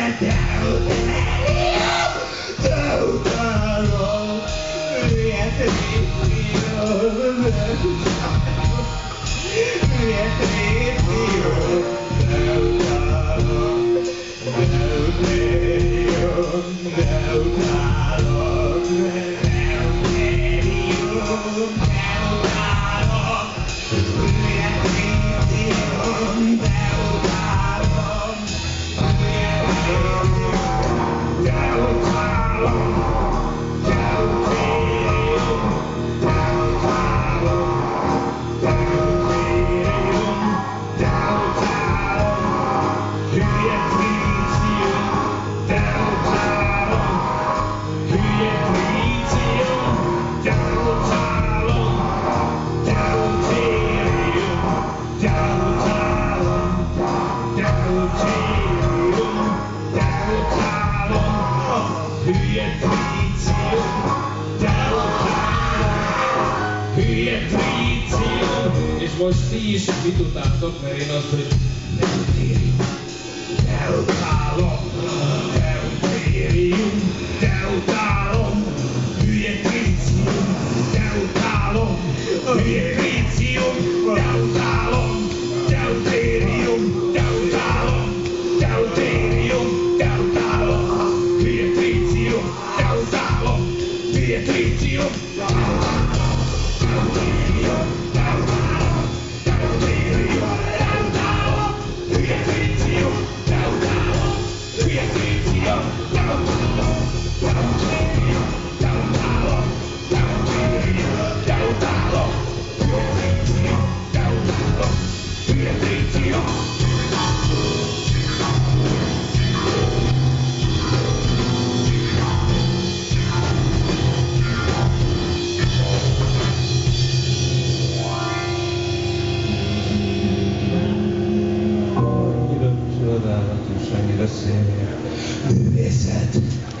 És most ti is mit utáltok, mert én azt, hogy de utálom, hülye trícium, de utálom, hülye trícium, de utálom, deutérium, de utálom, deutérium, de utálom, hülye trícium, de utálom, hülye trícium, de utálom, deutérium, de utálom, deutérium, de utálom, hülye trícium, de utálom, hülye trícium, de utálom. annyira csodálatos, annyira szép. Művészet.